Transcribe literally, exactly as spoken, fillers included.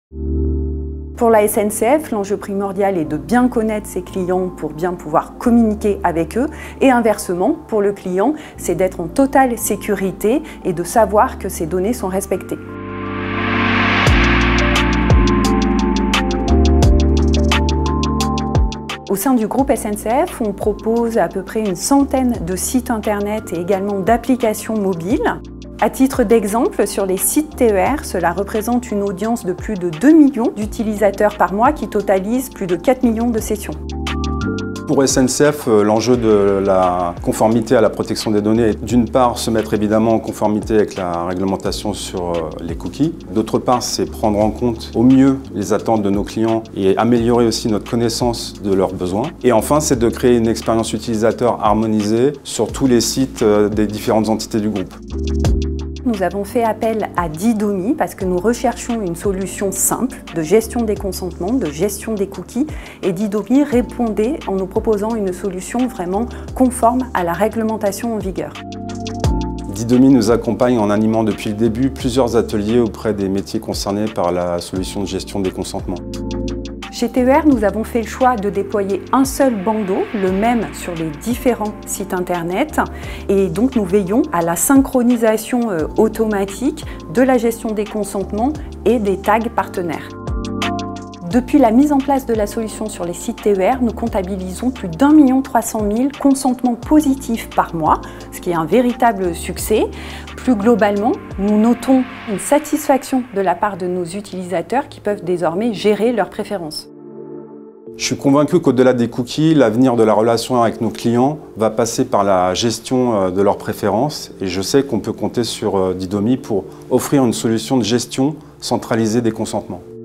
Pour la S N C F, l'enjeu primordial est de bien connaître ses clients pour bien pouvoir communiquer avec eux. Et inversement, pour le client, c'est d'être en totale sécurité et de savoir que ses données sont respectées. Au sein du groupe S N C F, on propose à peu près une centaine de sites internet et également d'applications mobiles. À titre d'exemple, sur les sites T E R, cela représente une audience de plus de deux millions d'utilisateurs par mois qui totalisent plus de quatre millions de sessions. Pour S N C F, l'enjeu de la conformité à la protection des données est d'une part se mettre évidemment en conformité avec la réglementation sur les cookies. D'autre part, c'est prendre en compte au mieux les attentes de nos clients et améliorer aussi notre connaissance de leurs besoins. Et enfin, c'est de créer une expérience utilisateur harmonisée sur tous les sites des différentes entités du groupe. Nous avons fait appel à Didomi parce que nous recherchions une solution simple de gestion des consentements, de gestion des cookies, et Didomi répondait en nous proposant une solution vraiment conforme à la réglementation en vigueur. Didomi nous accompagne en animant depuis le début plusieurs ateliers auprès des métiers concernés par la solution de gestion des consentements. Chez T E R, nous avons fait le choix de déployer un seul bandeau, le même sur les différents sites internet. Et donc nous veillons à la synchronisation automatique de la gestion des consentements et des tags partenaires. Depuis la mise en place de la solution sur les sites T E R, nous comptabilisons plus d'un million trois cent mille consentements positifs par mois, ce qui est un véritable succès. Plus globalement, nous notons une satisfaction de la part de nos utilisateurs qui peuvent désormais gérer leurs préférences. Je suis convaincu qu'au-delà des cookies, l'avenir de la relation avec nos clients va passer par la gestion de leurs préférences et je sais qu'on peut compter sur Didomi pour offrir une solution de gestion centralisée des consentements.